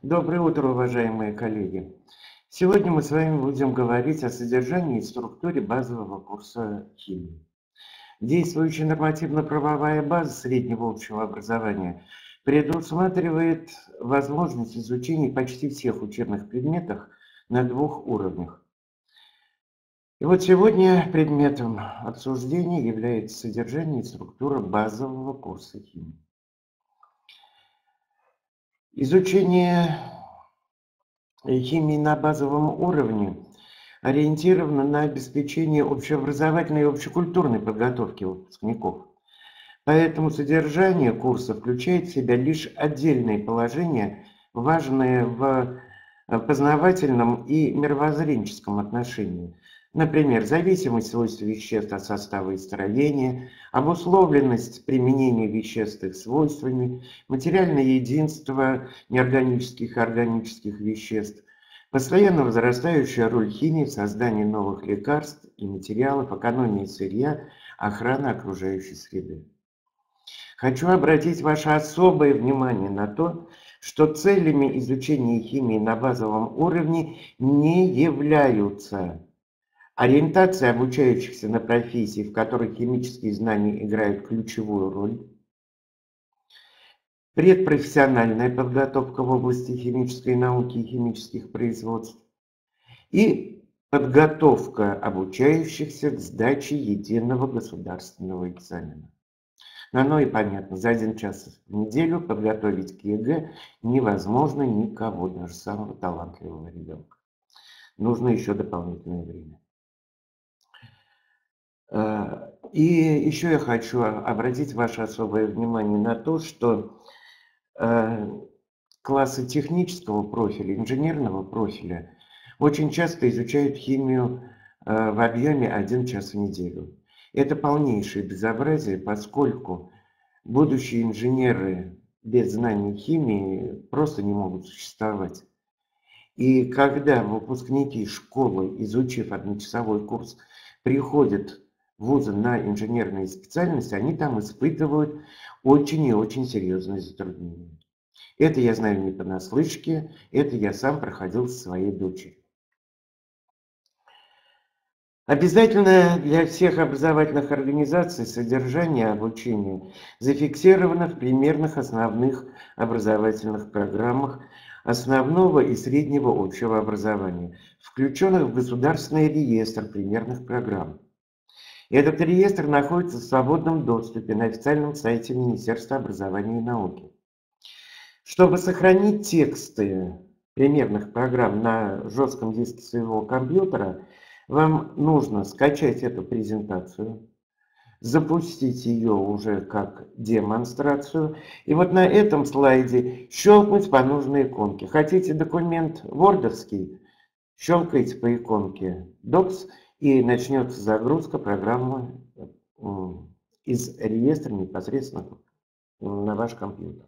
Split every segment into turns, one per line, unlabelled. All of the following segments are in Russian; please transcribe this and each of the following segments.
Доброе утро, уважаемые коллеги! Сегодня мы с вами будем говорить о содержании и структуре базового курса химии. Действующая нормативно-правовая база среднего общего образования предусматривает возможность изучения почти всех учебных предметов на двух уровнях. И вот сегодня предметом обсуждения является содержание и структура базового курса химии. Изучение химии на базовом уровне ориентировано на обеспечение общеобразовательной и общекультурной подготовки выпускников. Поэтому содержание курса включает в себя лишь отдельные положения, важные в познавательном и мировоззренческом отношении. Например, зависимость свойств веществ от состава и строения, обусловленность применения веществ их свойствами, материальное единство неорганических и органических веществ, постоянно возрастающая роль химии в создании новых лекарств и материалов, экономии сырья, охрана окружающей среды. Хочу обратить ваше особое внимание на то, что целями изучения химии на базовом уровне не являются ориентация обучающихся на профессии, в которых химические знания играют ключевую роль, предпрофессиональная подготовка в области химической науки и химических производств и подготовка обучающихся к сдаче единого государственного экзамена. Но оно и понятно, за 1 час в неделю подготовить к ЕГЭ невозможно никого, даже самого талантливого ребенка. Нужно еще дополнительное время. И еще я хочу обратить ваше особое внимание на то, что классы технического профиля, инженерного профиля очень часто изучают химию в объеме 1 час в неделю. Это полнейшее безобразие, поскольку будущие инженеры без знаний химии просто не могут существовать. И когда выпускники школы, изучив 1-часовой курс, приходят в вузы на инженерные специальности, они там испытывают очень и очень серьезные затруднения. Это я знаю не понаслышке, это я сам проходил со своей дочерью. Обязательно для всех образовательных организаций содержание обучения зафиксировано в примерных основных образовательных программах основного и среднего общего образования, включенных в государственный реестр примерных программ. Этот реестр находится в свободном доступе на официальном сайте Министерства образования и науки. Чтобы сохранить тексты примерных программ на жестком диске своего компьютера, вам нужно скачать эту презентацию, запустить ее уже как демонстрацию, и вот на этом слайде щелкнуть по нужной иконке. Хотите документ вордовский? Щелкайте по иконке Docs, и начнется загрузка программы из реестра непосредственно на ваш компьютер.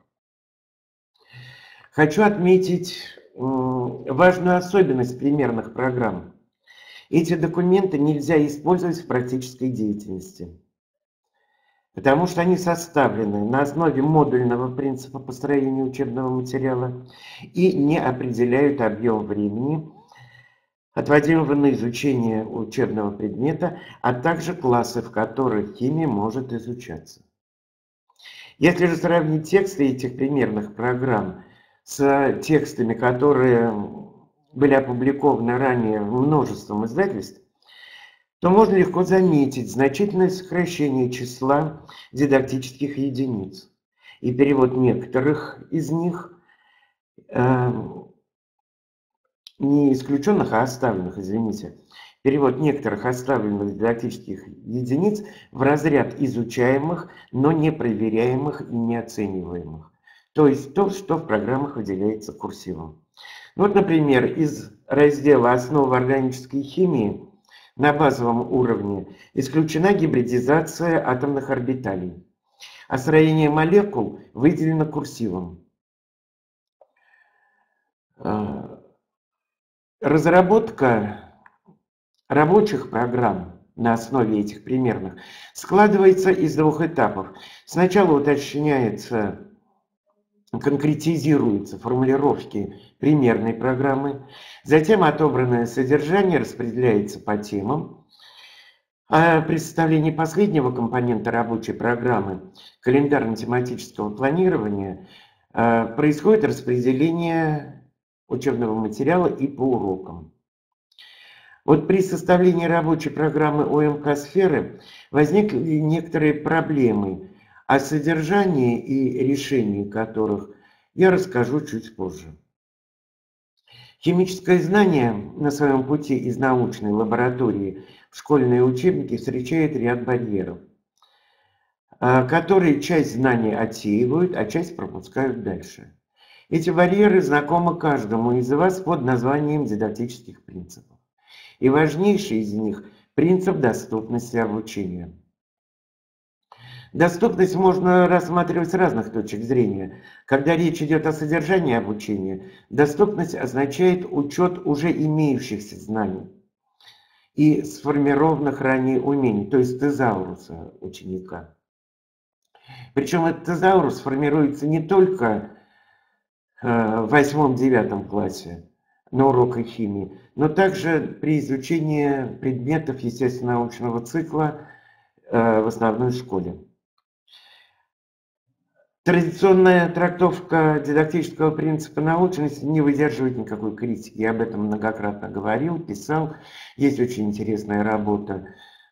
Хочу отметить важную особенность примерных программ. Эти документы нельзя использовать в практической деятельности, потому что они составлены на основе модульного принципа построения учебного материала и не определяют объем времени, отводимого на изучение учебного предмета, а также классы, в которых химия может изучаться. Если же сравнить тексты этих примерных программ с текстами, которые были опубликованы ранее множеством издательств, то можно легко заметить значительное сокращение числа дидактических единиц. И перевод некоторых из них, не исключенных, а оставленных, извините, перевод некоторых оставленных дидактических единиц в разряд изучаемых, но не проверяемых и не оцениваемых. То есть то, что в программах выделяется курсивом. Вот, например, из раздела «Основы органической химии» на базовом уровне исключена гибридизация атомных орбиталей, а строение молекул выделено курсивом. Разработка рабочих программ на основе этих примерных складывается из 2 этапов. Сначала уточняется конкретизируются формулировки примерной программы, затем отобранное содержание распределяется по темам, а при составлении последнего компонента рабочей программы календарно-тематического планирования происходит распределение учебного материала и по урокам. Вот при составлении рабочей программы ОМК-сферы возникли некоторые проблемы, о содержании и решении которых я расскажу чуть позже. Химическое знание на своем пути из научной лаборатории в школьные учебники встречает ряд барьеров, которые часть знаний отсеивают, а часть пропускают дальше. Эти барьеры знакомы каждому из вас под названием дидактических принципов. И важнейший из них – принцип доступности обучения. Доступность можно рассматривать с разных точек зрения. Когда речь идет о содержании обучения, доступность означает учет уже имеющихся знаний и сформированных ранее умений, то есть тезауруса ученика. Причем этот тезаурус формируется не только в 8-9 классе на уроках химии, но также при изучении предметов естественно-научного цикла в основной школе. Традиционная трактовка дидактического принципа научности не выдерживает никакой критики. Я об этом многократно говорил, писал. Есть очень интересная работа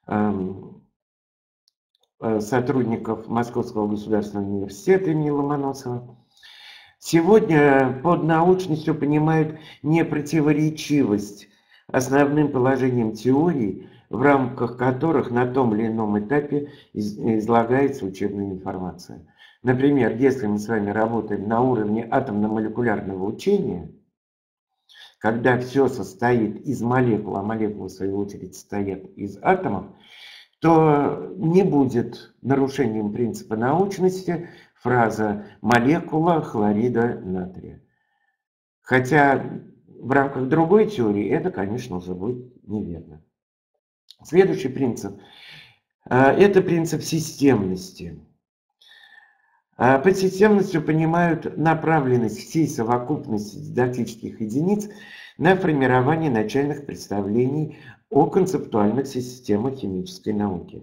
сотрудников Московского государственного университета имени Ломоносова. Сегодня под научностью понимают непротиворечивость основным положениям теории, в рамках которых на том или ином этапе излагается учебная информация. Например, если мы с вами работаем на уровне атомно-молекулярного учения, когда все состоит из молекул, а молекулы в свою очередь состоят из атомов, то не будет нарушением принципа научности фраза «молекула хлорида натрия». Хотя в рамках другой теории это, конечно, уже будет неверно. Следующий принцип – это принцип системности. Под системностью понимают направленность всей совокупности дидактических единиц на формирование начальных представлений о концептуальных системах химической науки.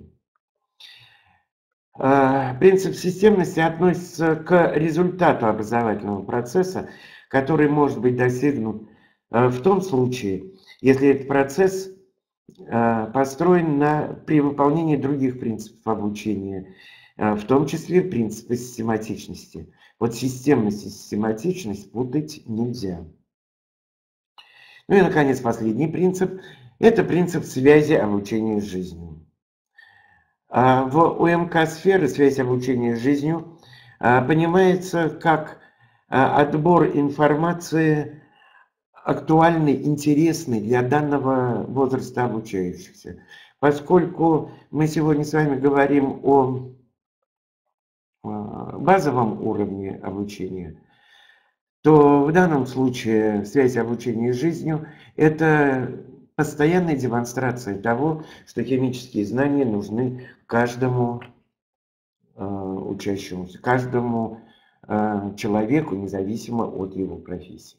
Принцип системности относится к результату образовательного процесса, который может быть достигнут в том случае, если этот процесс построен при выполнении других принципов обучения, в том числе принципы систематичности. Вот системность и систематичность путать нельзя. Ну и, наконец, последний принцип – это принцип связи обучения с жизнью. В УМК-сфере связь обучения с жизнью понимается как отбор информации актуальной, интересной для данного возраста обучающихся. Поскольку мы сегодня с вами говорим о базовом уровне обучения, то в данном случае связь обучения с жизнью – это постоянная демонстрация того, что химические знания нужны каждому учащемуся, каждому человеку, независимо от его профессии.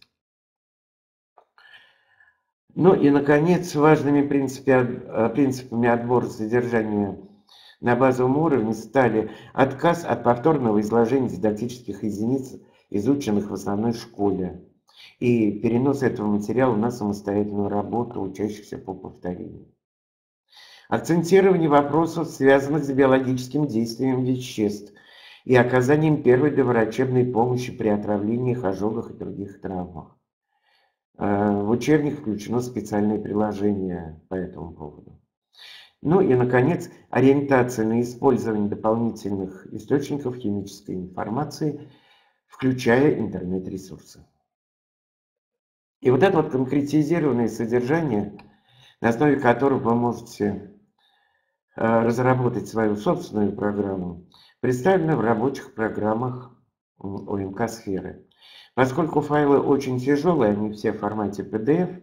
Ну и, наконец, важными принципами отбора содержания на базовом уровне стали отказ от повторного изложения дидактических единиц, изученных в основной школе, и перенос этого материала на самостоятельную работу учащихся по повторению. Акцентирование вопросов, связанных с биологическим действием веществ и оказанием первой доврачебной помощи при отравлениях, ожогах и других травмах. В учебник включено специальное приложение по этому поводу. Ну и, наконец, ориентация на использование дополнительных источников химической информации, включая интернет-ресурсы. И вот это вот конкретизированное содержание, на основе которого вы можете разработать свою собственную программу, представлено в рабочих программах ОМК-сферы. Поскольку файлы очень тяжелые, они все в формате PDF,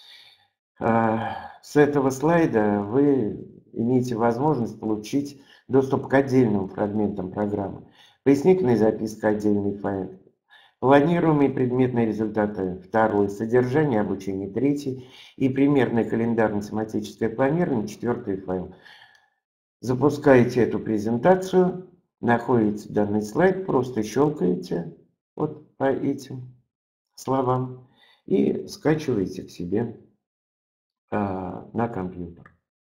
с этого слайда вы имеете возможность получить доступ к отдельным фрагментам программы. Пояснительная записка – отдельный файл, планируемые предметные результаты 2, содержание обучения 3 и примерное календарно-тематическое планирование 4 файл. Запускаете эту презентацию, находите данный слайд, просто щелкаете вот по этим словам и скачиваете к себе на компьютер.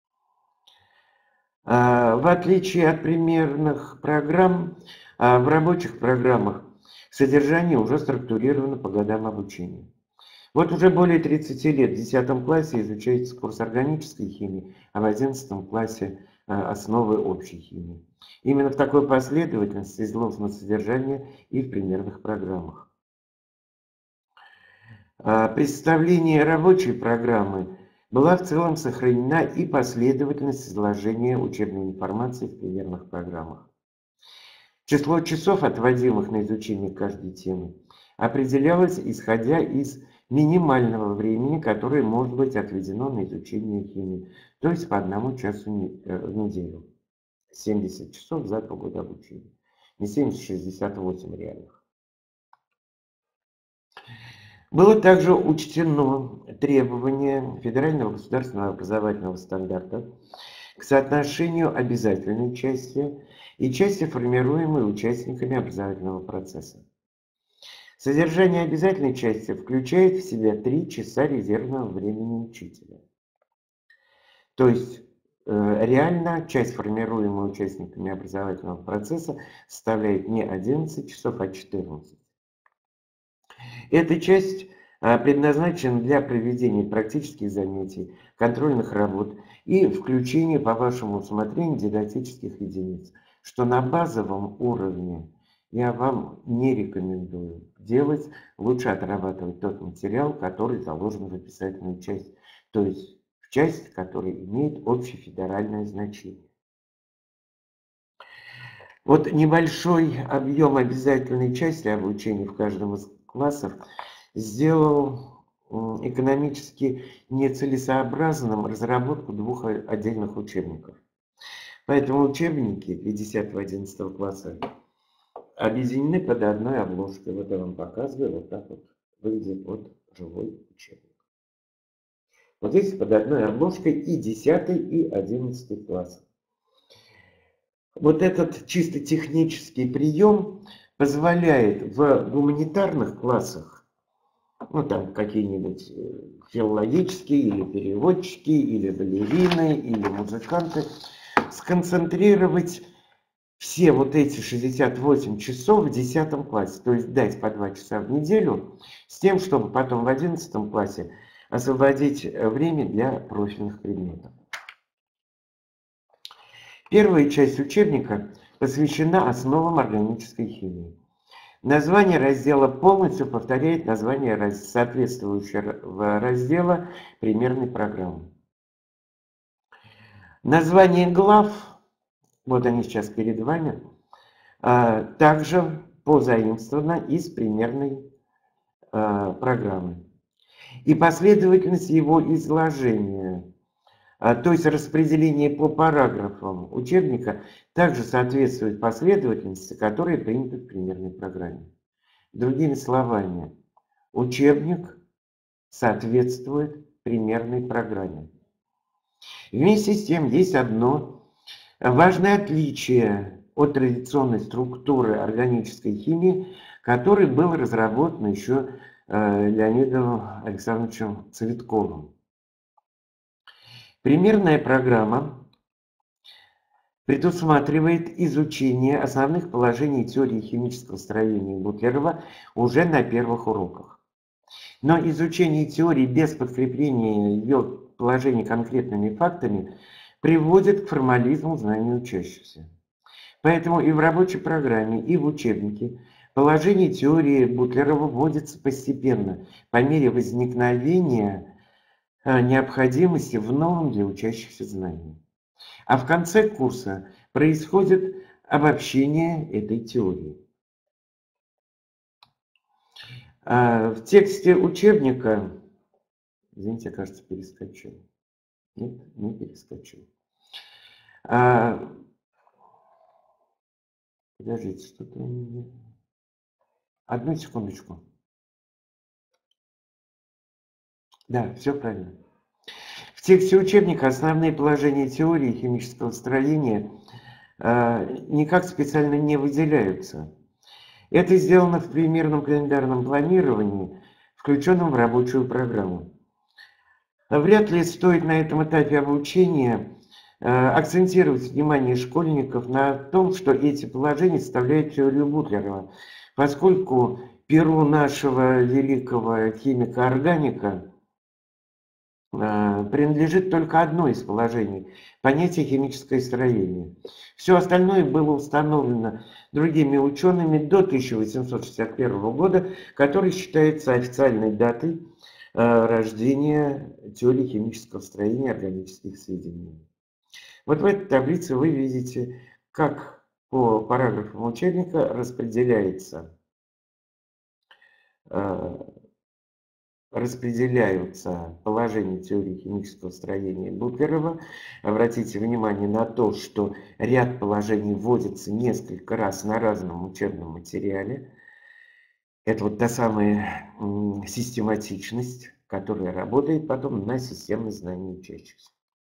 В отличие от примерных программ, в рабочих программах содержание уже структурировано по годам обучения. Вот уже более 30 лет в 10 классе изучается курс органической химии, а в 11 классе основы общей химии. Именно в такой последовательности изложено содержание и в примерных программах. Представление рабочей программы была в целом сохранена и последовательность изложения учебной информации в примерных программах. Число часов, отводимых на изучение каждой темы, определялось исходя из минимального времени, которое может быть отведено на изучение химии, то есть по 1 часу в неделю. 70 часов за полгода обучения. Не 70, 68 реальных. Было также учтено требование Федерального государственного образовательного стандарта к соотношению обязательной части и части, формируемой участниками образовательного процесса. Содержание обязательной части включает в себя 3 часа резервного времени учителя. То есть реально часть, формируемая участниками образовательного процесса, составляет не 11 часов, а 14. Эта часть предназначена для проведения практических занятий, контрольных работ и включения по вашему усмотрению дидактических единиц, что на базовом уровне я вам не рекомендую делать. Лучше отрабатывать тот материал, который заложен в описательную часть, то есть в часть, которая имеет общефедеральное значение. Вот небольшой объем обязательной части обучения в каждом из классов сделал экономически нецелесообразным разработку 2 отдельных учебников. Поэтому учебники для 10-11 класса объединены под одной обложкой. Вот я вам показываю, вот так вот выглядит вот живой учебник. Вот здесь под одной обложкой и 10 и 11 класс. Вот этот чисто технический прием позволяет в гуманитарных классах, ну там какие-нибудь филологические или переводчики, или балерины, или музыканты, сконцентрировать все вот эти 68 часов в 10 классе, то есть дать по 2 часа в неделю, с тем, чтобы потом в 11 классе освободить время для профильных предметов. Первая часть учебника посвящена основам органической химии. Название раздела полностью повторяет название соответствующего раздела примерной программы. Название глав, вот они сейчас перед вами, также позаимствовано из примерной программы. И последовательность его изложения, то есть распределение по параграфам учебника, также соответствует последовательности, которая принята в примерной программе. Другими словами, учебник соответствует примерной программе. Вместе с тем есть одно важное отличие от традиционной структуры органической химии, который был разработан еще Леонидом Александровичем Цветковым. Примерная программа предусматривает изучение основных положений теории химического строения Бутлерова уже на первых уроках. Но изучение теории без подкрепления ее положений конкретными фактами приводит к формализму знаний учащихся. Поэтому и в рабочей программе, и в учебнике положение теории Бутлерова вводится постепенно, по мере возникновения необходимости в новом для учащихся знании. А в конце курса происходит обобщение этой теории. В тексте учебника, извините, я, кажется, перескочил. Нет, не перескочил. Подождите, что-то у меня... Одну секундочку. Да, все правильно. В тексте учебника основные положения теории химического строения никак специально не выделяются. Это сделано в примерном календарном планировании, включенном в рабочую программу. Вряд ли стоит на этом этапе обучения акцентировать внимание школьников на том, что эти положения составляют теорию Бутлерова, поскольку перу нашего великого химика-органика принадлежит только одно из положений – понятие химическое строение. Все остальное было установлено другими учеными до 1861 года, который считается официальной датой рождения теории химического строения органических соединений. Вот в этой таблице вы видите, как по параграфам учебника распределяются положения теории химического строения Бутлерова. Обратите внимание на то, что ряд положений вводится несколько раз на разном учебном материале. Это вот та самая систематичность, которая работает потом на системность знаний учащихся.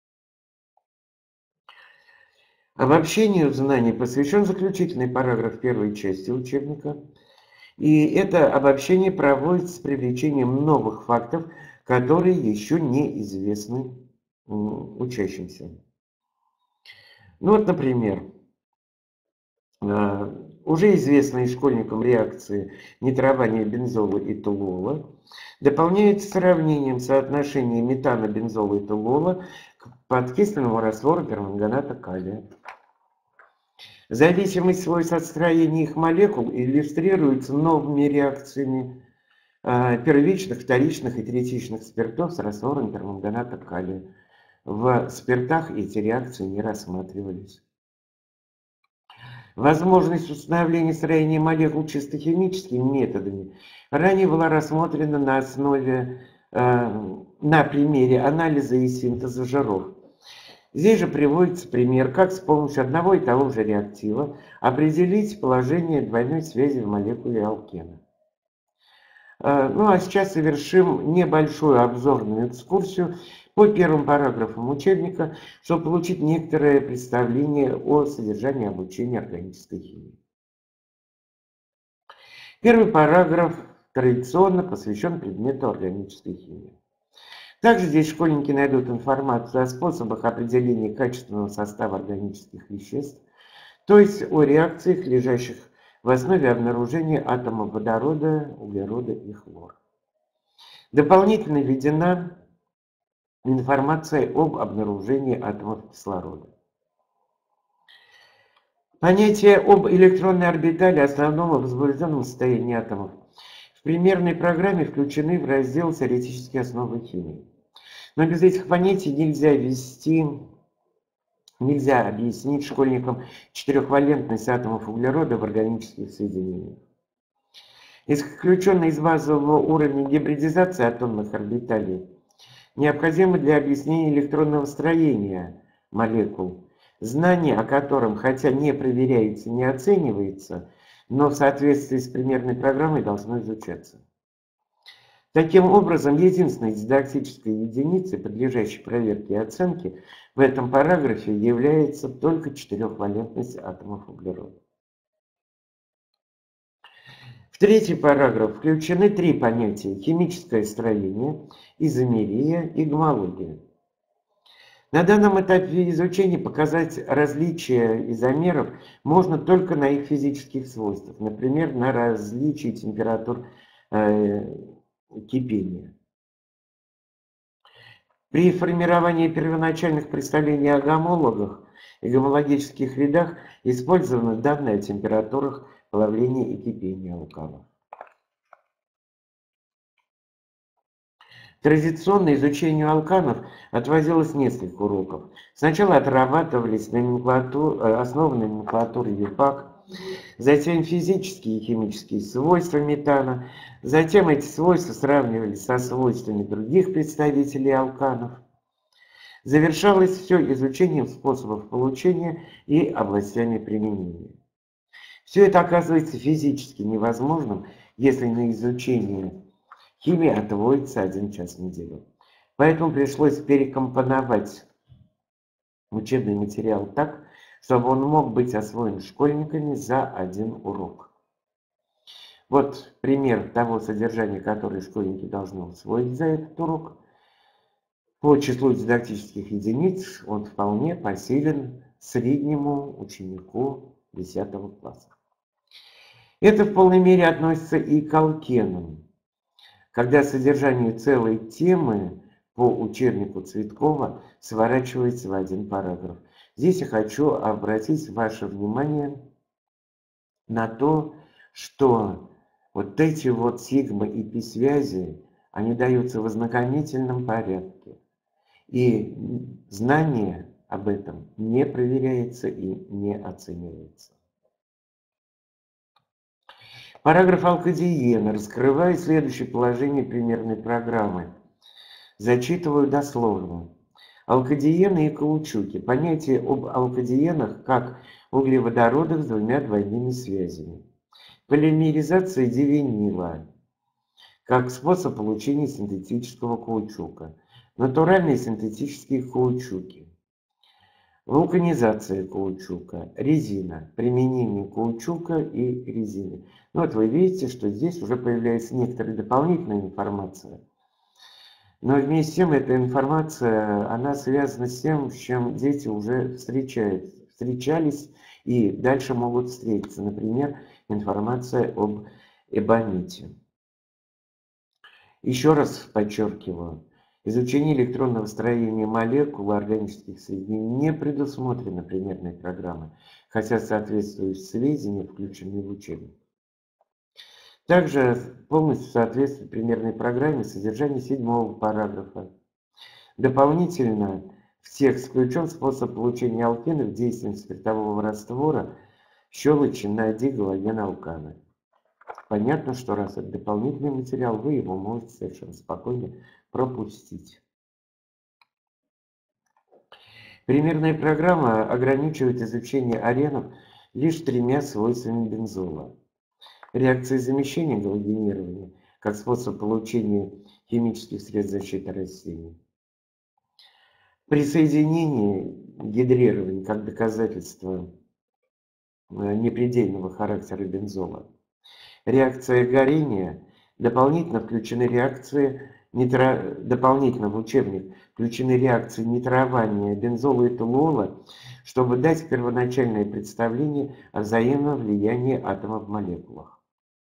Обобщению знаний посвящен заключительный параграф первой части учебника. И это обобщение проводится с привлечением новых фактов, которые еще не известны учащимся. Ну вот, например, уже известные школьникам реакции нитрования бензола и толуола дополняются сравнением соотношения метана, бензола и толуола к подкисленному раствору перманганата калия. Зависимость свойств от строения их молекул иллюстрируется новыми реакциями первичных, вторичных и третичных спиртов с раствором перманганата калия. В спиртах эти реакции не рассматривались. Возможность установления строения молекул чисто химическими методами ранее была рассмотрена на примере анализа и синтеза жиров. Здесь же приводится пример, как с помощью одного и того же реактива определить положение двойной связи в молекуле алкена. Ну а сейчас совершим небольшую обзорную экскурсию по первым параграфам учебника, чтобы получить некоторое представление о содержании обучения органической химии. Первый параграф традиционно посвящен предмету органической химии. Также здесь школьники найдут информацию о способах определения качественного состава органических веществ, то есть о реакциях, лежащих в основе обнаружения атомов водорода, углерода и хлора. Дополнительно введена информация об обнаружении атомов кислорода. Понятие об электронной орбитали основном и возбужденном состоянии атомов в примерной программе включены в раздел «Теоретические основы химии». Но без этих понятий нельзя объяснить школьникам четырехвалентность атомов углерода в органических соединениях. Исключенные из базового уровня гибридизации атомных орбиталей необходимы для объяснения электронного строения молекул, знание о котором, хотя не проверяется, не оценивается, но в соответствии с примерной программой должно изучаться. Таким образом, единственной дидактической единицей, подлежащей проверке и оценке, в этом параграфе является только четырехвалентность атомов углерода. В третий параграф включены три понятия: химическое строение, изомерия и гомология. На данном этапе изучения показать различия изомеров можно только на их физических свойствах, например, на различии температур кипения. При формировании первоначальных представлений о гомологах и гомологических рядах использованы данные о температурах плавления и кипения алканов. Традиционно изучению алканов отводилось несколько уроков. Сначала отрабатывались основы номенклатуры ЮПАК, затем физические и химические свойства метана, затем эти свойства сравнивались со свойствами других представителей алканов. Завершалось все изучением способов получения и областями применения. Все это оказывается физически невозможным, если на изучение химии отводится 1 час в неделю. Поэтому пришлось перекомпоновать учебный материал так, чтобы он мог быть освоен школьниками за 1 урок. Вот пример того содержания, которое школьники должны усвоить за этот урок. По числу дидактических единиц он вполне посилен среднему ученику 10 класса. Это в полной мере относится и к алкенам, когда содержание целой темы по учебнику Цветкова сворачивается в 1 параграф. Здесь я хочу обратить ваше внимание на то, что вот эти вот сигма и пи-связи, они даются в ознакомительном порядке. И знание об этом не проверяется и не оценивается. Параграф Алкадиена раскрывает следующее положение примерной программы. Зачитываю дословно. Алкадиены и каучуки. Понятие об алкадиенах как углеводородах с 2 двойными связями. Полимеризация дивинила как способ получения синтетического каучука. Натуральные синтетические каучуки. Вулканизация каучука, резина, применение каучука и резины. Ну вот вы видите, что здесь уже появляется некоторая дополнительная информация. Но вместе с тем эта информация, она связана с тем, с чем дети уже встречались и дальше могут встретиться. Например, информация об эбоните. Еще раз подчеркиваю. Изучение электронного строения молекул органических соединений не предусмотрено примерной программой, хотя соответствующие сведения включены в учебник. Также полностью соответствует примерной программе содержание 7 параграфа. Дополнительно в текст включен способ получения алкенов действием спиртового раствора щелочи на дигалогеналканы. Понятно, что раз это дополнительный материал, вы его можете совершенно спокойно пропустить. Примерная программа ограничивает изучение аренов лишь 3 свойствами бензола. Реакция замещения галогенирования как способ получения химических средств защиты растений. Присоединение гидрирования как доказательство непредельного характера бензола. Реакция горения. Дополнительно включены реакции дополнительно в учебник включены реакции нитрования бензола и толуола, чтобы дать первоначальное представление о взаимном влиянии атомов в молекулах.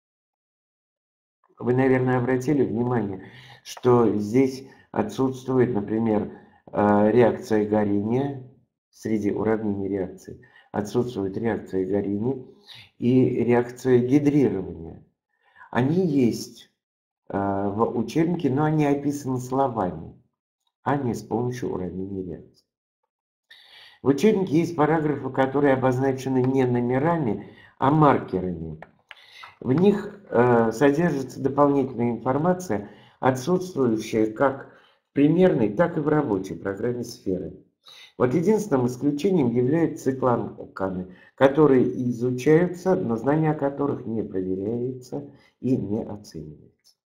Вы, наверное, обратили внимание, что здесь отсутствует, например, реакция горения среди уравнений реакций. Отсутствует реакция горения и реакция гидрирования. Они есть в учебнике, но они описаны словами, а не с помощью уравнений реакции. В учебнике есть параграфы, которые обозначены не номерами, а маркерами. В них содержится дополнительная информация, отсутствующая как в примерной, так и в рабочей программе сферы. Вот единственным исключением являются циклоалканы, которые изучаются, но знания о которых не проверяются и не оцениваются.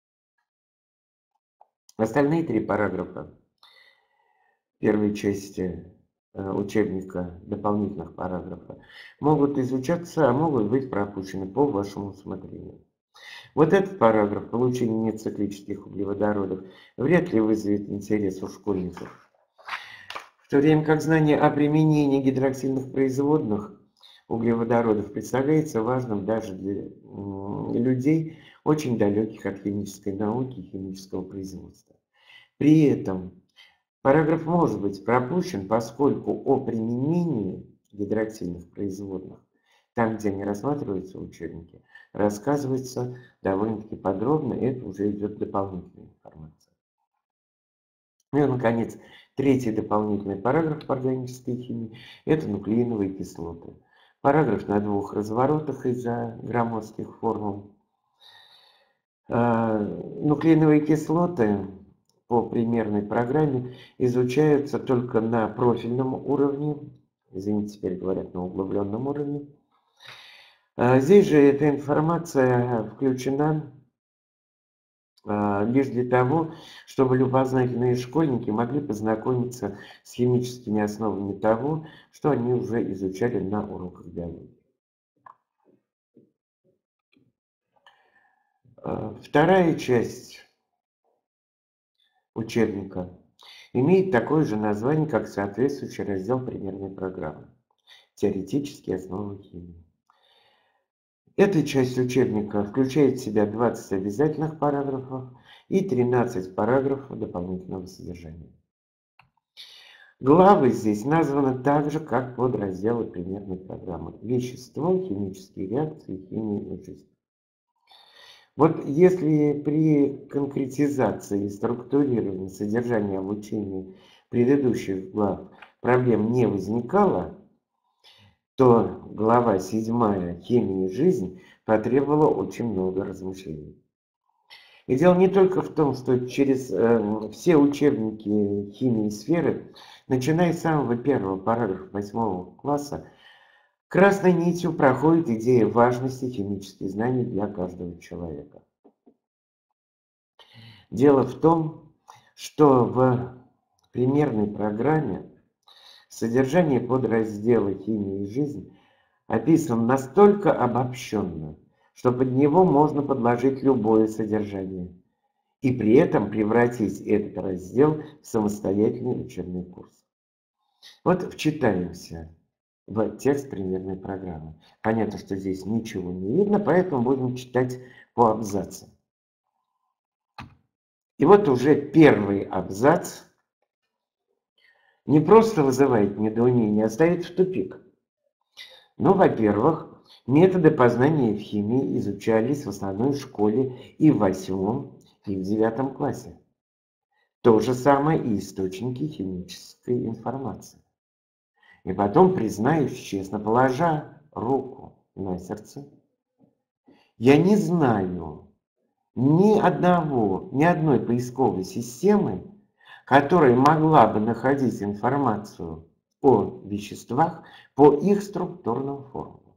Остальные 3 параграфа первой части учебника, дополнительных параграфов, могут изучаться, а могут быть пропущены по вашему усмотрению. Вот этот параграф получения нециклических углеводородов вряд ли вызовет интерес у школьников. В то время как знание о применении гидроксильных производных углеводородов представляется важным даже для людей, очень далеких от химической науки и химического производства. При этом параграф может быть пропущен, поскольку о применении гидроксильных производных, там, где они рассматриваются в учебнике, рассказывается довольно-таки подробно, и это уже идет дополнительная информация. Ну и, наконец, 3-й дополнительный параграф по органической химии – это нуклеиновые кислоты. Параграф на 2 разворотах из-за громоздких формул. Нуклеиновые кислоты по примерной программе изучаются только на профильном уровне, извините, теперь говорят на углубленном уровне. Здесь же эта информация включена лишь для того, чтобы любознательные школьники могли познакомиться с химическими основами того, что они уже изучали на уроках биологии. Вторая часть учебника имеет такое же название, как соответствующий раздел примерной программы «Теоретические основы химии». Эта часть учебника включает в себя 20 обязательных параграфов и 13 параграфов дополнительного содержания. Главы здесь названы так же, как подразделы примерной программы: вещество, химические реакции, химия и жизнь. Вот если при конкретизации и структурировании содержания обучения предыдущих глав проблем не возникало, то глава 7 «Химия и жизнь» потребовала очень много размышлений. И дело не только в том, что через все учебники химии и сферы, начиная с самого первого параграфа 8 класса, красной нитью проходит идея важности химических знаний для каждого человека. Дело в том, что в примерной программе содержание подраздела «Химия и жизнь» описано настолько обобщенно, что под него можно подложить любое содержание и при этом превратить этот раздел в самостоятельный учебный курс. Вот вчитаемся в текст примерной программы. Понятно, что здесь ничего не видно, поэтому будем читать по абзацам. И вот уже первый абзац не просто вызывает недоумение, а ставит в тупик. Ну, во-первых, методы познания в химии изучались в основной школе и в 8 и в 9 классе. То же самое и источники химической информации. И потом, признаюсь честно, положа руку на сердце, я не знаю ни одной поисковой системы, которая могла бы находить информацию о веществах по их структурным формулам.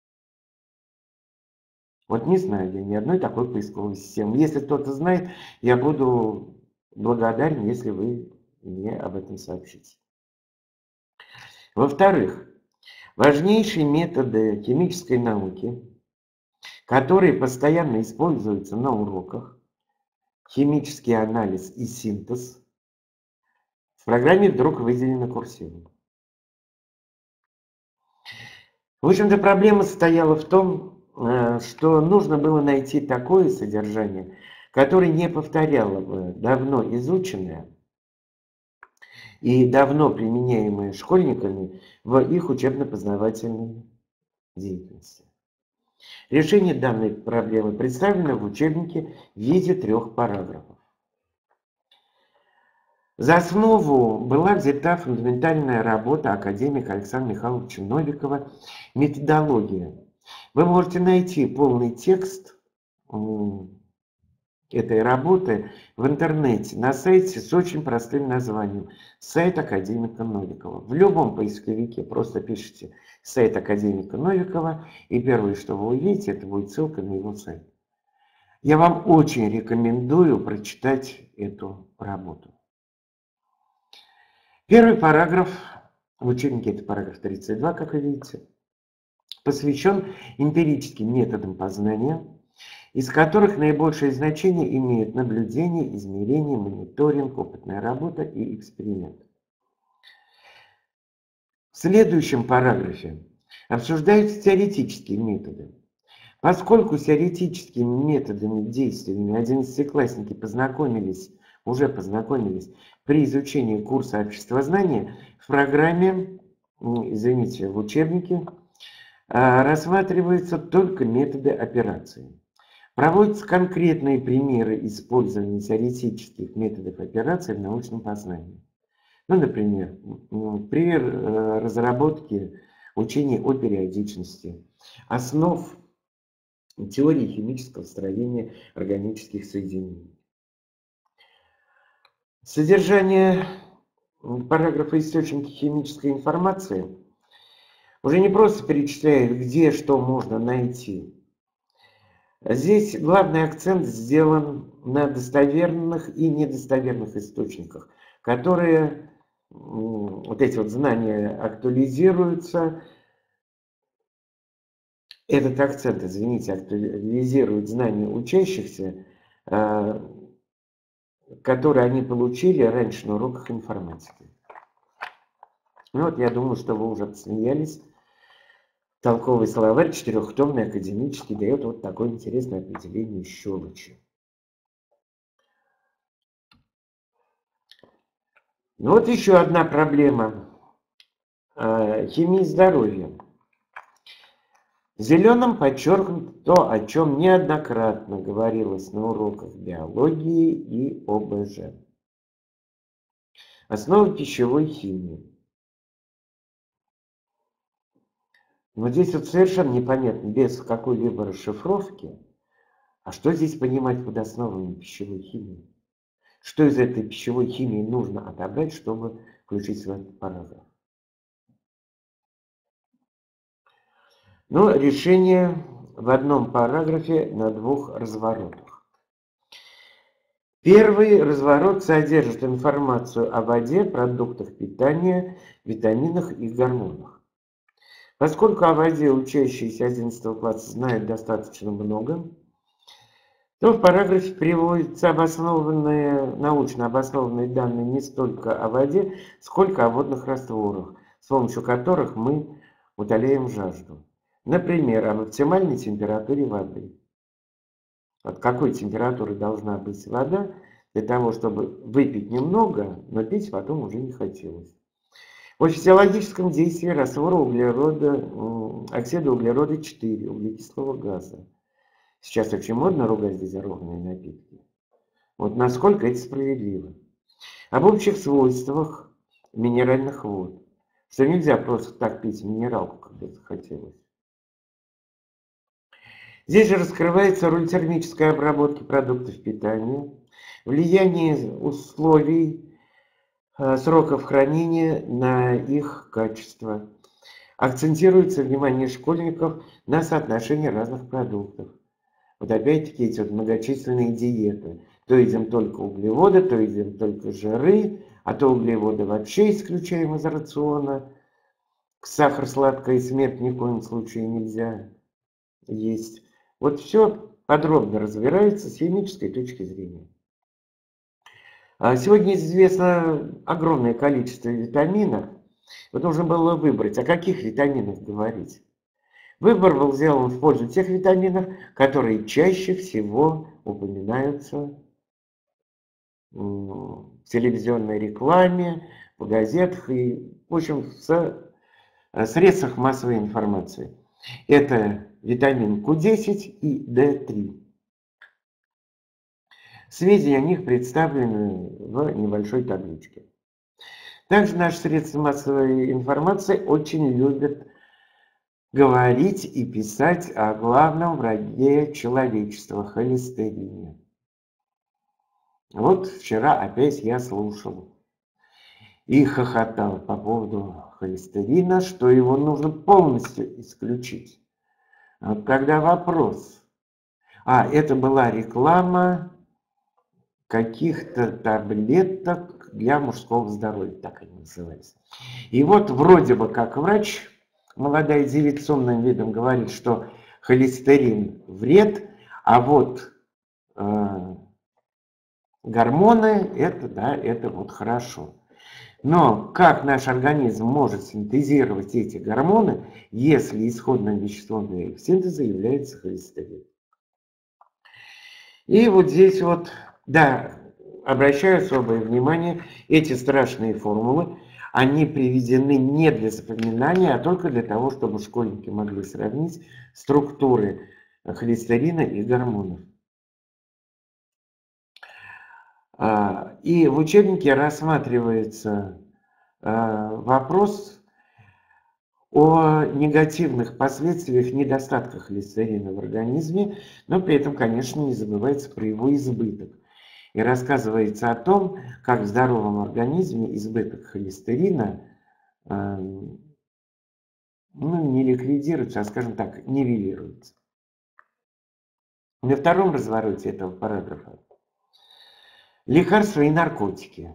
Вот не знаю я ни одной такой поисковой системы. Если кто-то знает, я буду благодарен, если вы мне об этом сообщите. Во-вторых, важнейшие методы химической науки, которые постоянно используются на уроках, химический анализ и синтез, в программе вдруг выделены курсивом. В общем-то, проблема состояла в том, что нужно было найти такое содержание, которое не повторяло бы давно изученное и давно применяемое школьниками в их учебно-познавательной деятельности. Решение данной проблемы представлено в учебнике в виде 3 параграфов. За основу была взята фундаментальная работа академика Александра Михайловича Новикова «Методология». Вы можете найти полный текст этой работы в интернете на сайте с очень простым названием «Сайт академика Новикова». В любом поисковике просто пишите «Сайт академика Новикова», и первое, что вы увидите, это будет ссылка на его сайт. Я вам очень рекомендую прочитать эту работу. Первый параграф в учебнике, это параграф 32, как вы видите, посвящен эмпирическим методам познания, из которых наибольшее значение имеют наблюдение, измерение, мониторинг, опытная работа и эксперимент. В следующем параграфе обсуждаются теоретические методы. Поскольку с теоретическими методами действиями 11-классники уже познакомились при изучении курса обществознания, в программе, в учебнике рассматриваются только методы операции. Проводятся конкретные примеры использования теоретических методов операции в научном познании. Ну, например, при разработке учения о периодичности, основ теории химического строения органических соединений. Содержание параграфа «Источники химической информации» уже не просто перечисляет, где что можно найти. Здесь главный акцент сделан на достоверных и недостоверных источниках, которые, вот эти вот знания актуализируются. Этот акцент, извините, актуализирует знания учащихся, которые они получили раньше на уроках информатики. Ну вот, я думаю, что вы уже посмеялись. Толковый словарь, 4-томный, академический, дает вот такое интересное определение щелочи. Ну вот еще одна проблема химии здоровья. Зеленым подчеркнуто то, о чем неоднократно говорилось на уроках биологии и ОБЖ. Основы пищевой химии. Но здесь вот совершенно непонятно, без какой-либо расшифровки, а что здесь понимать под основами пищевой химии? Что из этой пищевой химии нужно отобрать, чтобы включить в этот параграф? Но решение в одном параграфе на 2 разворотах. Первый разворот содержит информацию о воде, продуктах питания, витаминах и гормонах. Поскольку о воде учащиеся 11 класса знают достаточно много, то в параграфе приводятся научно обоснованные данные не столько о воде, сколько о водных растворах, с помощью которых мы утоляем жажду. Например, об оптимальной температуре воды. От какой температуры должна быть вода для того, чтобы выпить немного, но пить потом уже не хотелось. В физиологическом действии раствора оксида углерода 4, углекислого газа. Сейчас очень модно ругать газированные напитки. Вот насколько это справедливо. Об общих свойствах минеральных вод. Что нельзя просто так пить минералку, когда захотелось. Здесь же раскрывается роль термической обработки продуктов питания, влияние условий, сроков хранения на их качество. Акцентируется внимание школьников на соотношении разных продуктов. Вот опять-таки эти вот многочисленные диеты. То едим только углеводы, то едим только жиры, а то углеводы вообще исключаем из рациона. Сахар, сладкое и смерть ни в коем случае нельзя есть. Вот все подробно разбирается с химической точки зрения. Сегодня известно огромное количество витаминов. Вот нужно было выбрать, о каких витаминах говорить. Выбор был сделан в пользу тех витаминов, которые чаще всего упоминаются в телевизионной рекламе, в газетах и, в общем, в средствах массовой информации. Это витамин Q10 и D3. Сведения о них представлены в небольшой табличке. Также наши средства массовой информации очень любят говорить и писать о главном враге человечества – холестерине. Вот вчера опять я слушал и хохотал по поводу холестерина, что его нужно полностью исключить. Вот когда вопрос, это была реклама каких-то таблеток для мужского здоровья, так они назывались. И вот вроде бы как врач, молодая девица с умным видом говорит, что холестерин вред, а вот гормоны это вот хорошо. Но как наш организм может синтезировать эти гормоны, если исходным веществом для их синтеза является холестерин? И вот здесь вот, обращаю особое внимание, эти страшные формулы, они приведены не для запоминания, а только для того, чтобы школьники могли сравнить структуры холестерина и гормонов. И в учебнике рассматривается вопрос о негативных последствиях недостатка холестерина в организме, но при этом, конечно, не забывается про его избыток. И рассказывается о том, как в здоровом организме избыток холестерина ну, не ликвидируется, а, скажем так, нивелируется. На втором развороте этого параграфа лекарства и наркотики.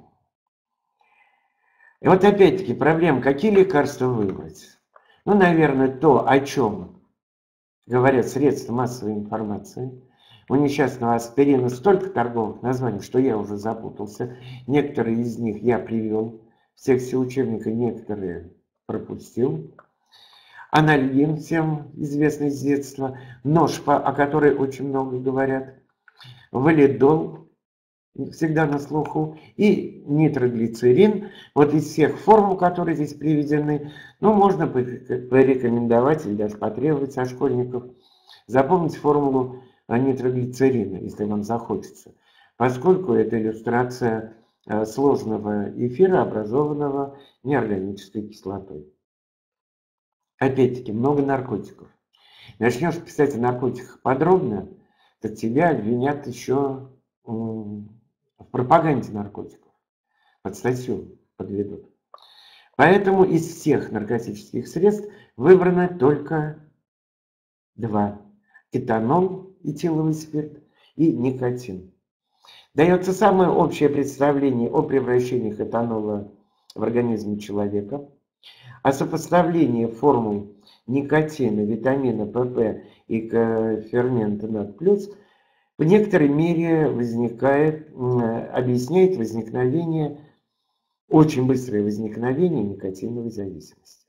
И вот опять-таки проблема, какие лекарства выбрать? Ну, наверное, то, о чем говорят средства массовой информации. У несчастного аспирина столько торговых названий, что я уже запутался. Некоторые из них я привел в тексте учебника, некоторые пропустил. Анальгин, всем известный с детства. Ножпа, о которой очень много говорят. Валидол, всегда на слуху. И нитроглицерин. Вот из всех формул, которые здесь приведены, ну, можно порекомендовать или даже потребовать со школьников запомнить формулу нитроглицерина, если вам захочется, поскольку это иллюстрация сложного эфира, образованного неорганической кислотой. Опять-таки, много наркотиков. Начнешь писать о наркотиках подробно, то тебя обвинят еще в пропаганде наркотиков. Под статью подведут. Поэтому из всех наркотических средств выбрано только два. Этанол, этиловый спирт и никотин. Дается самое общее представление о превращениях этанола в организме человека, а сопоставление формул никотина, витамина ПП и фермента НАД+, в некоторой мере объясняет возникновение, очень быстрое возникновение никотиновой зависимости.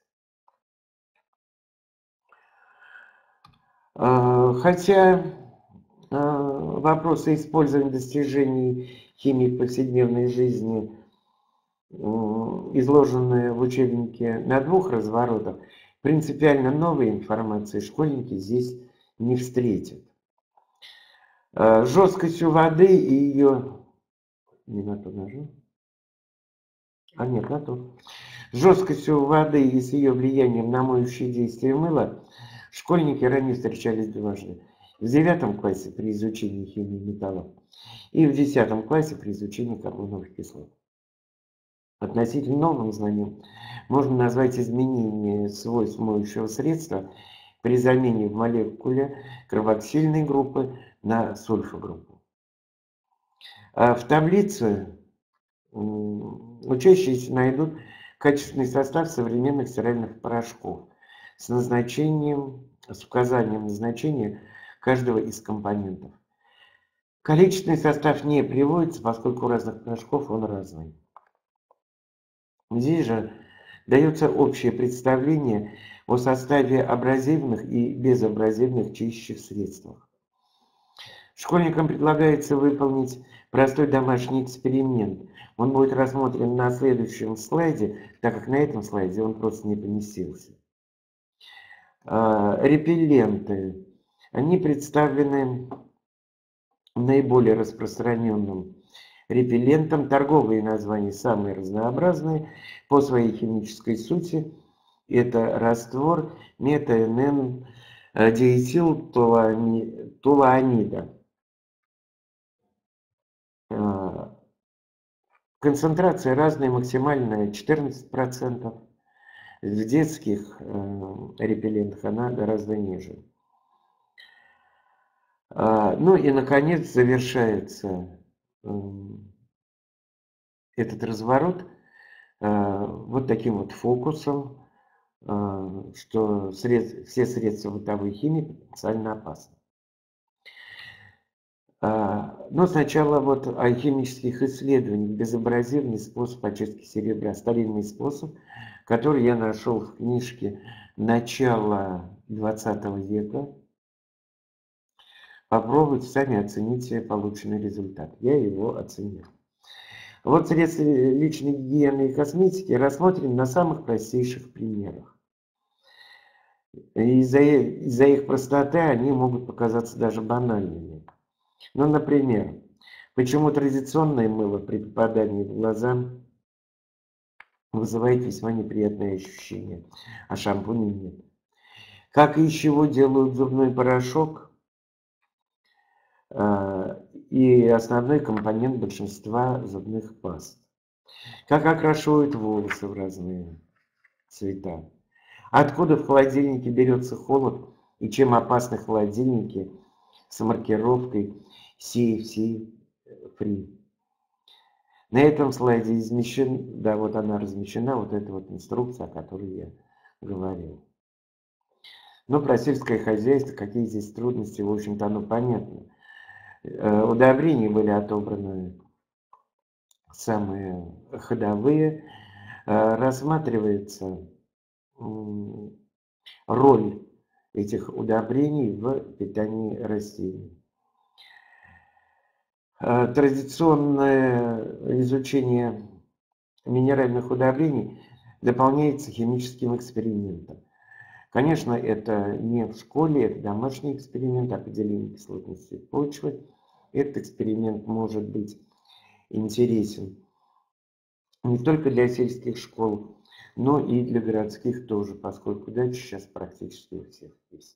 Хотя вопросы использования достижений химии в повседневной жизни, изложенные в учебнике на двух разворотах, принципиально новой информации школьники здесь не встретят. Жесткостью воды и ее... Не на то нажал. А нет, на то. Жесткостью воды и с ее влиянием на моющие действия мыла школьники ранее встречались дважды. В 9 классе при изучении химии металлов и в 10 классе при изучении карбоновых кислот. Относительно новым знанием можно назвать изменение свойств моющего средства при замене в молекуле карбоксильной группы на сульфогруппу. В таблице учащиеся найдут качественный состав современных стиральных порошков с указанием назначения каждого из компонентов. Количественный состав не приводится, поскольку у разных порошков он разный. Здесь же дается общее представление о составе абразивных и безабразивных чистящих средствах. Школьникам предлагается выполнить простой домашний эксперимент. Он будет рассмотрен на следующем слайде, так как на этом слайде он просто не поместился. Репелленты. Они представлены наиболее распространенным репеллентом. Торговые названия самые разнообразные по своей химической сути. Это раствор мета-НН диэтилтолуанида. Концентрация разная, максимальная 14%. В детских репеллентах она гораздо ниже. Ну и, наконец, завершается этот разворот вот таким вот фокусом, что все средства бытовой химии потенциально опасны. Но сначала вот о химических исследованиях. Безабразивный способ очистки серебра. Старинный способ, который я нашел в книжке начала 20 века. Попробуйте, сами оцените полученный результат. Я его оценил. Вот средства личной гигиены и косметики рассмотрены на самых простейших примерах. Из-за их простоты они могут показаться даже банальными. Ну, например, почему традиционное мыло при попадании в глаза вызывает весьма неприятные ощущения, а шампуня нет. Как и из чего делают зубной порошок и основной компонент большинства зубных паст. Как окрашивают волосы в разные цвета. Откуда в холодильнике берется холод и чем опасны холодильники с маркировкой CFC Free. На этом слайде да, вот она размещена, вот эта вот инструкция, о которой я говорил. Но про сельское хозяйство, какие здесь трудности, в общем-то, оно понятно. Удобрения были отобраны самые ходовые. Рассматривается роль этих удобрений в питании растений. Традиционное изучение минеральных удобрений дополняется химическим экспериментом. Конечно, это не в школе, это домашний эксперимент определения кислотности почвы. Этот эксперимент может быть интересен не только для сельских школ, но и для городских тоже, поскольку дачи сейчас практически у всех есть.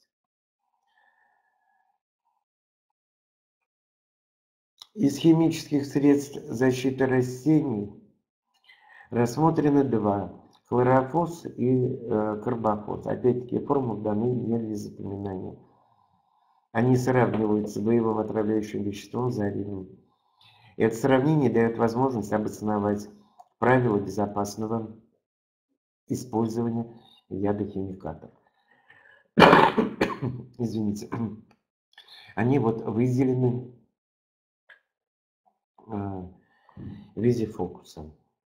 Из химических средств защиты растений рассмотрены два: хлорофос и карбофос. Опять-таки формулы даны не для запоминания. Они сравниваются с боевым отравляющим веществом заридом. Это сравнение дает возможность обосновать правила безопасного использования ядохимикатов. Извините. Они вот выделены в виде фокуса.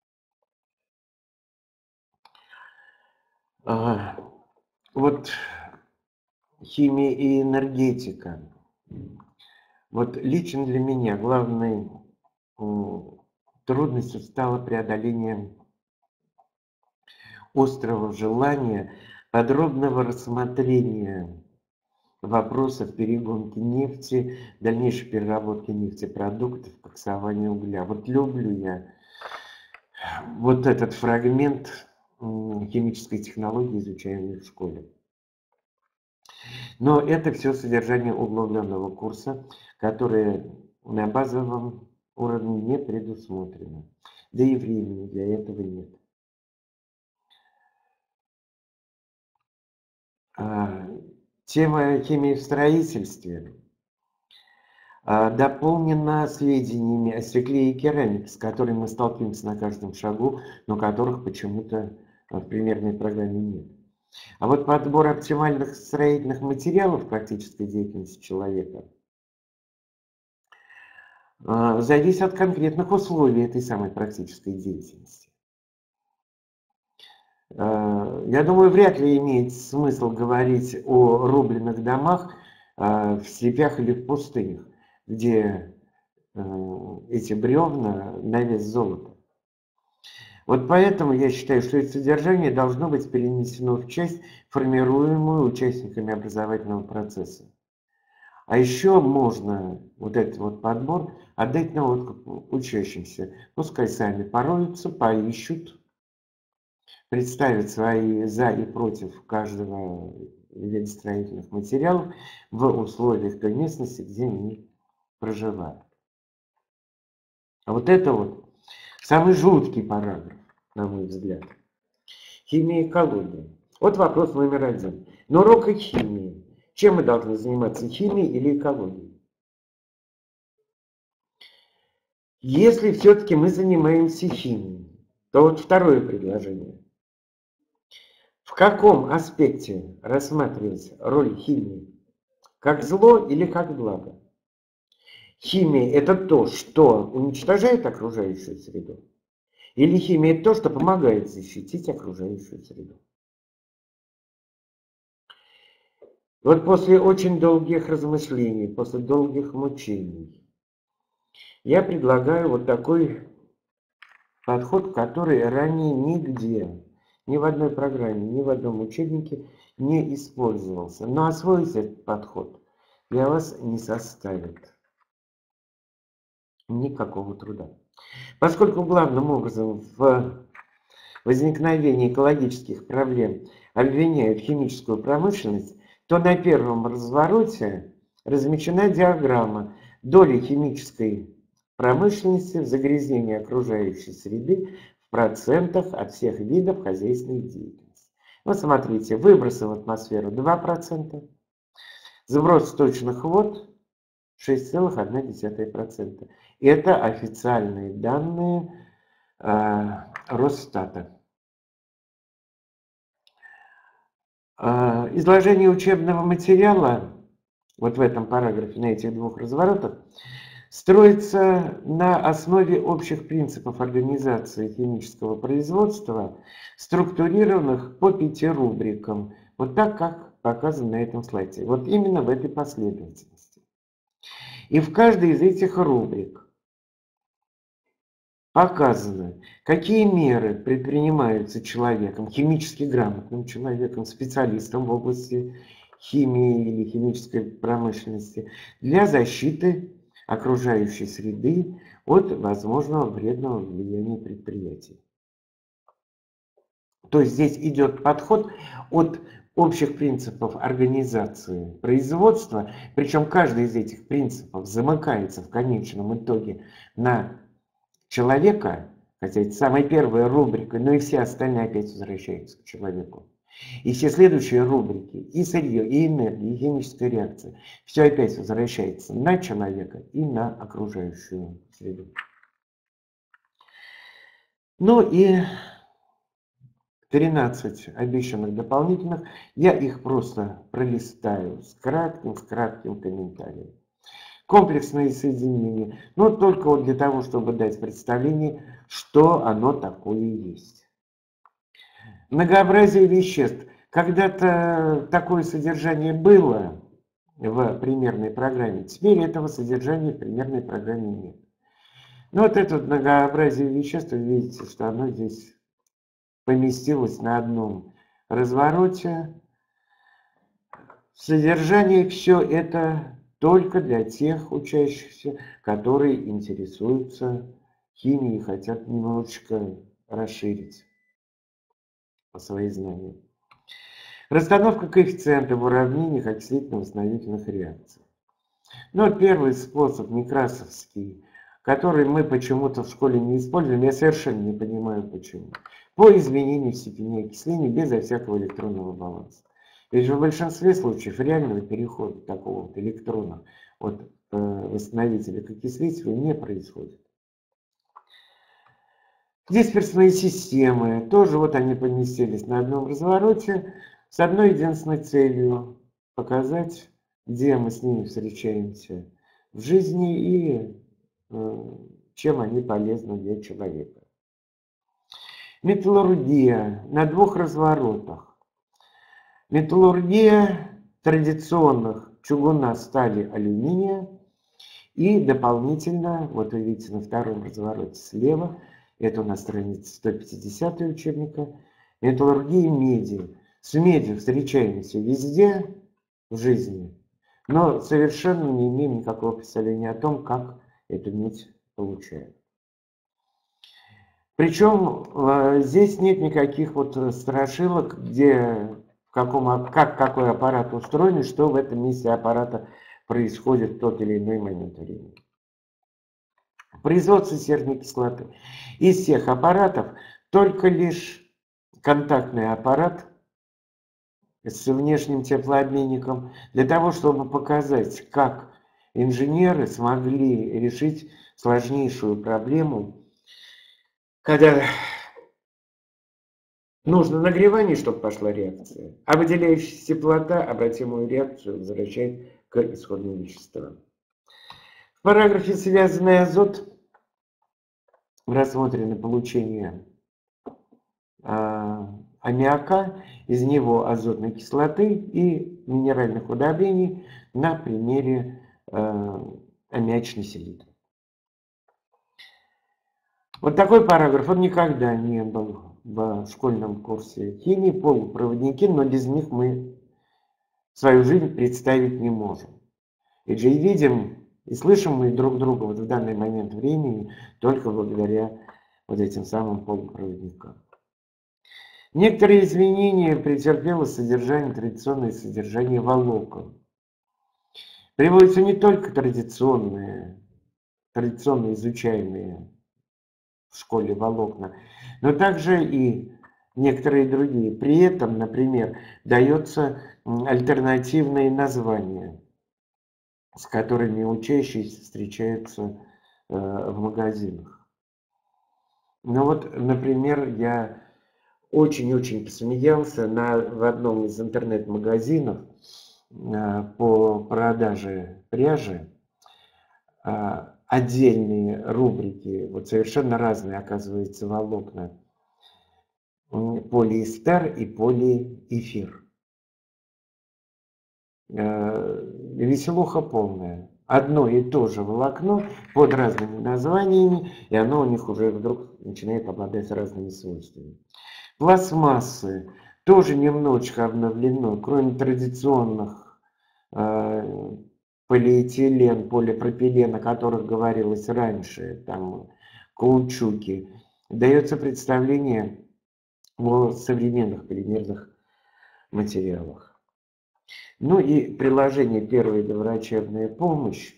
Вот химия и энергетика. Вот лично для меня главной трудностью стало преодоление острого желания подробного рассмотрения вопросов перегонки нефти, дальнейшей переработки нефтепродуктов, коксования угля. Вот люблю я вот этот фрагмент химической технологии, изучаемой в школе. Но это все содержание углубленного курса, которое на базовом уровне не предусмотрено. Да и времени для этого нет. Тема химии в строительстве дополнена сведениями о стекле и керамике, с которыми мы сталкиваемся на каждом шагу, но которых почему-то в примерной программе нет. А вот подбор оптимальных строительных материалов в практической деятельности человека зависит от конкретных условий этой самой практической деятельности. Я думаю, вряд ли имеет смысл говорить о рубленых домах в степях или в пустынях, где эти бревна на вес золота. Вот поэтому я считаю, что это содержание должно быть перенесено в часть, формируемую участниками образовательного процесса. А еще можно вот этот вот подбор отдать на откуп учащимся. Пускай сами пороются, поищут, представят свои за и против каждого вида строительных материалов в условиях той местности, где они проживают. А вот это вот самый жуткий параграф, на мой взгляд. Химия и экология. Вот вопрос номер один. На уроках химии. Чем мы должны заниматься, химией или экологией? Если все-таки мы занимаемся химией, то вот второе предложение. В каком аспекте рассматривать роль химии? Как зло или как благо? Химия – это то, что уничтожает окружающую среду? Или химия – это то, что помогает защитить окружающую среду? Вот после очень долгих размышлений, после долгих мучений, я предлагаю вот такой подход, который ранее нигде, ни в одной программе, ни в одном учебнике не использовался. Но освоить этот подход для вас не составит никакого труда. Поскольку главным образом в возникновении экологических проблем обвиняют химическую промышленность, то на первом развороте размещена диаграмма доли химической промышленности в загрязнении окружающей среды в процентах от всех видов хозяйственной деятельности. Вот смотрите, выбросы в атмосферу 2%, сброс сточных вод 6,1%. Это официальные данные Росстата. Изложение учебного материала, вот в этом параграфе, на этих двух разворотах, строится на основе общих принципов организации химического производства, структурированных по 5 рубрикам, вот так, как показано на этом слайде. Вот именно в этой последовательности. И в каждой из этих рубрик показано, какие меры предпринимаются человеком, химически грамотным человеком, специалистом в области химии или химической промышленности для защиты окружающей среды от возможного вредного влияния предприятий. То есть здесь идет подход от общих принципов организации производства, причем каждый из этих принципов замыкается в конечном итоге на человека, хотя это самая первая рубрика, но и все остальные опять возвращаются к человеку. И все следующие рубрики, и сырье, и энергия, и химическая реакция, все опять возвращается на человека и на окружающую среду. Ну и 13 обещанных дополнительных, я их просто пролистаю с кратким комментарием. Комплексные соединения, но только вот для того, чтобы дать представление, что оно такое есть. Многообразие веществ. Когда-то такое содержание было в примерной программе, теперь этого содержания в примерной программе нет. Но вот это вот многообразие веществ, вы видите, что оно здесь поместилось на одном развороте. Содержание все это только для тех учащихся, которые интересуются химией и хотят немножечко расширить свои знания. Расстановка коэффициентов в уравнениях окислительно-восстановительных реакций. Но первый способ, некрасовский, который мы почему-то в школе не используем, я совершенно не понимаю почему. По изменению степени окисления безо всякого электронного баланса. Ведь в большинстве случаев реального перехода такого вот электрона от восстановителя к окислителю не происходит. Дисперсные системы, тоже вот они поместились на одном развороте с одной единственной целью – показать, где мы с ними встречаемся в жизни и чем они полезны для человека. Металлургия на двух разворотах. Металлургия традиционных чугуна, стали, алюминия и дополнительно, вот вы видите на втором развороте слева, это у нас страница 150 учебника, металлургия меди. С медью встречаемся везде в жизни, но совершенно не имеем никакого представления о том, как эту медь получают. Причем здесь нет никаких вот страшилок, где как какой аппарат устроен, и что в этом месте аппарата происходит в тот или иной момент времени. Производство серной кислоты. Из всех аппаратов только лишь контактный аппарат с внешним теплообменником для того, чтобы показать, как инженеры смогли решить сложнейшую проблему, когда нужно нагревание, чтобы пошла реакция, а выделяющаяся теплота обратимую реакцию возвращает к исходным веществам. В параграфе «Связанный азот» рассмотрено получение аммиака, из него азотной кислоты и минеральных удобрений на примере аммиачной селитры. Вот такой параграф, он никогда не был в школьном курсе химии, полупроводники, но без них мы свою жизнь представить не можем. Ведь же и видим, и слышим мы друг друга вот в данный момент времени только благодаря вот этим самым полупроводникам. Некоторые изменения претерпело традиционное содержание волокон. Приводятся не только традиционно изучаемые в школе волокна, но также и некоторые другие. При этом, например, дается альтернативные названия, с которыми учащиеся встречаются в магазинах. Ну вот, например, я очень-очень посмеялся в одном из интернет-магазинов по продаже пряжи. Отдельные рубрики, вот совершенно разные, оказывается, волокна. Полиэстер и полиэфир. Веселуха полная. Одно и то же волокно под разными названиями, и оно у них уже вдруг начинает обладать разными свойствами. Пластмассы тоже немножечко обновлено, кроме традиционных полиэтилен, полипропилен, о которых говорилось раньше, там каучуки, дается представление о современных полимерных материалах. Ну и приложение «Первая доврачебная помощь».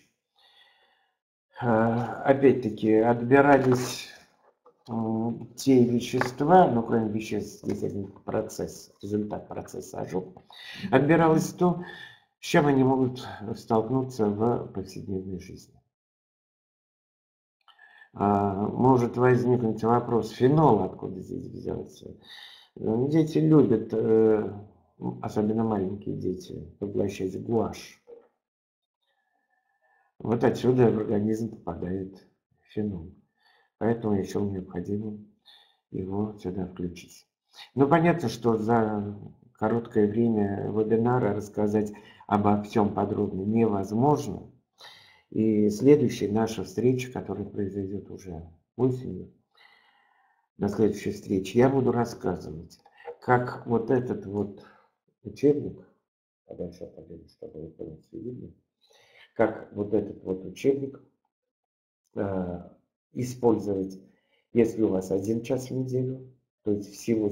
Опять-таки отбирались те вещества, ну кроме веществ, здесь один процесс, результат процесса ожога, отбиралось то, с чем они могут столкнуться в повседневной жизни. Может возникнуть вопрос, фенол откуда здесь взялся? Дети любят, особенно маленькие дети, поглощать гуашь. Вот отсюда в организм попадает фенол. Поэтому я счел необходимым его сюда включить. Ну, понятно, что за короткое время вебинара рассказать обо всем подробно невозможно. И следующая наша встреча, которая произойдет уже осенью, на следующей встрече, я буду рассказывать, как вот этот вот учебник, подальше отойдем, чтобы было полностью видно, как вот этот вот учебник использовать, если у вас 1 час в неделю, то есть всего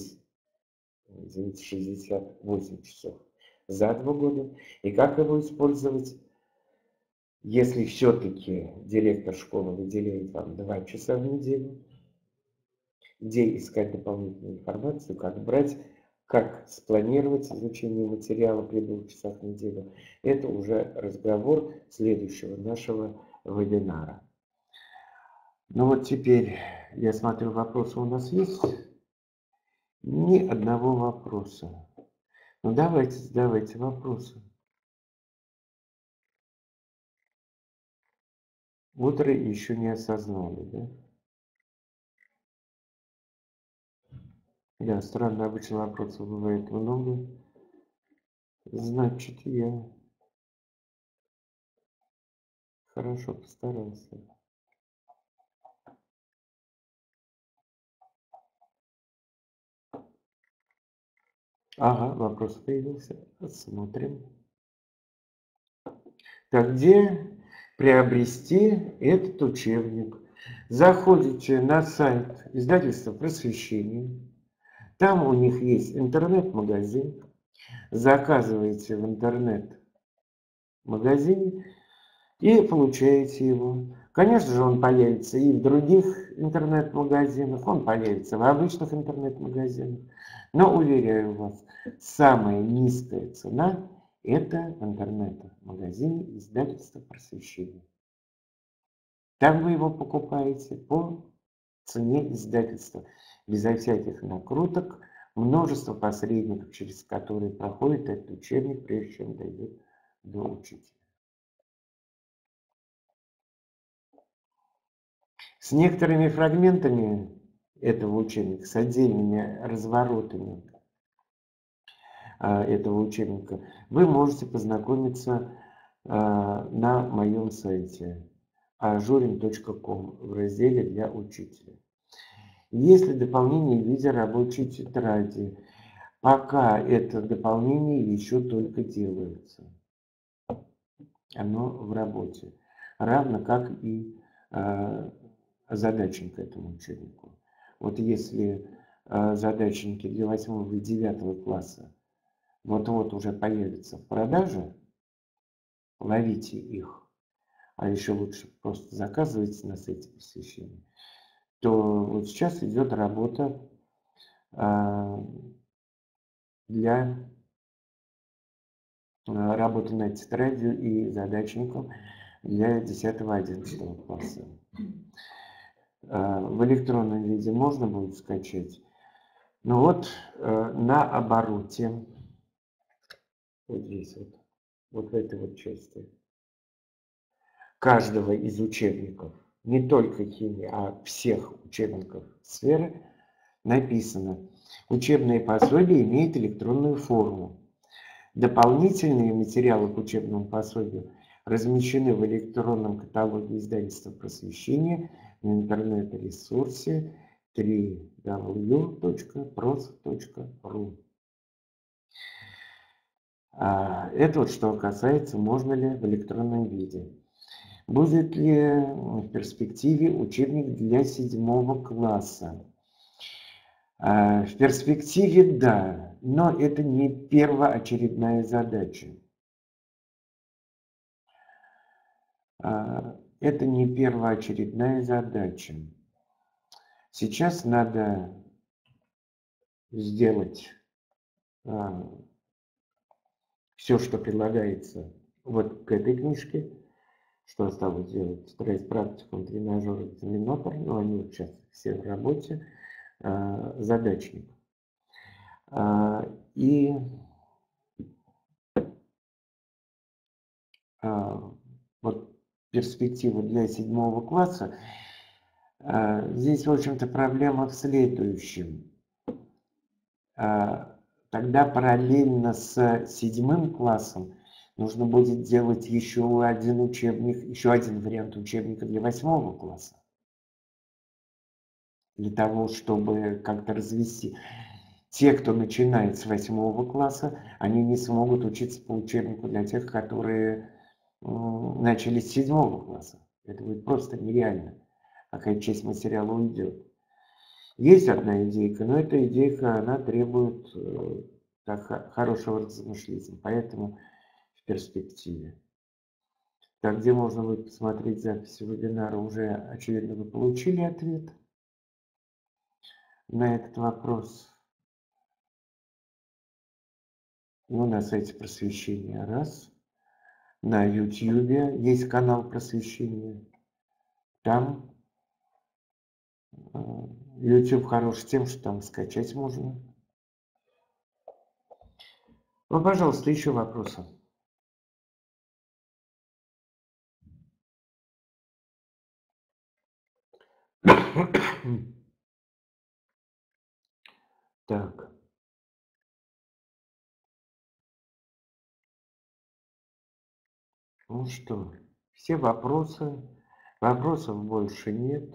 68 часов за 2 года, и как его использовать, если все-таки директор школы выделяет вам 2 часа в неделю, где искать дополнительную информацию, как брать, как спланировать изучение материала при 2 часах в неделю. Это уже разговор следующего нашего вебинара. Ну вот теперь, я смотрю, вопросы у нас есть? Ни одного вопроса. Ну давайте, задавайте вопросы. Утро еще не осознали, да? Да, странно, обычно вопросов бывает много. Значит, я хорошо постарался. Ага, вопрос появился. Смотрим. Так, где приобрести этот учебник? Заходите на сайт издательства «Просвещение». Там у них есть интернет-магазин. Заказываете в интернет-магазине и получаете его. Конечно же, он появится и в других интернет-магазинах, он появится в обычных интернет-магазинах. Но, уверяю вас, самая низкая цена – это в интернет-магазине издательства «Просвещение». Там вы его покупаете по цене издательства, безо всяких накруток, множество посредников, через которые проходит этот учебник, прежде чем дойдет до учителя. С некоторыми фрагментами этого учебника, с отдельными разворотами этого учебника, вы можете познакомиться на моем сайте ajurin.com в разделе «Для учителя». Есть ли дополнение в виде рабочей тетради? Пока это дополнение еще только делается. Оно в работе. Равно как и задачник к этому учебнику. Вот если задачники для 8 и 9 класса вот-вот уже появятся в продаже, ловите их, а еще лучше просто заказывайте на сайте Просвещения, то вот сейчас идет работа для работы над тетрадью и задачником для 10-11 класса. В электронном виде можно будет скачать. Ну вот на обороте, вот здесь вот в этой вот части, каждого из учебников, не только химии, а всех учебников сферы, написано: учебное пособие имеет электронную форму. Дополнительные материалы к учебному пособию размещены в электронном каталоге издательства «Просвещение» на интернет-ресурсе www.pros.ru. Это вот что касается, можно ли в электронном виде. Будет ли в перспективе учебник для 7 класса? В перспективе да, но это не первоочередная задача. Это не первоочередная задача. Сейчас надо сделать все, что предлагается вот к этой книжке. Что осталось сделать? Тетрадь практикум, тренажер, экзаменатор. Ну, они вот сейчас все в работе. Задачник. И вот перспектива для 7 класса. Здесь, в общем-то, проблема в следующем. Тогда параллельно с 7 классом нужно будет делать еще один учебник, еще один вариант учебника для 8 класса. Для того, чтобы как-то развести. Те, кто начинает с 8 класса, они не смогут учиться по учебнику для тех, которые начали с 7 класса. Это будет просто нереально. Какая часть материала уйдет. Есть одна идейка, но эта идейка, она требует хорошего размышления, поэтому в перспективе. Так, где можно будет посмотреть записи вебинара, уже, очевидно, вы получили ответ на этот вопрос. Ну, на сайте Просвещения раз. На YouTube есть канал Просвещения. Там YouTube хорош тем, что там скачать можно. Ну, пожалуйста, еще вопросы. Так. Ну что, все вопросы. Вопросов больше нет.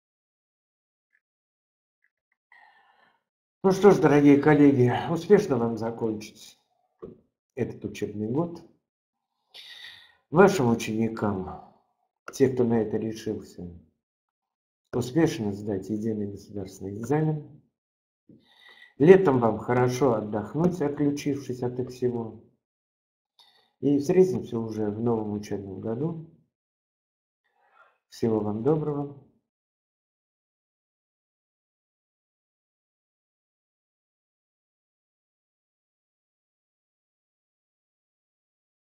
Ну что ж, дорогие коллеги, успешно вам закончить этот учебный год. Вашим ученикам, те, кто на это решился, успешно сдать единый государственный экзамен. Летом вам хорошо отдохнуть, отключившись от их всего. И встретимся уже в новом учебном году. Всего вам доброго.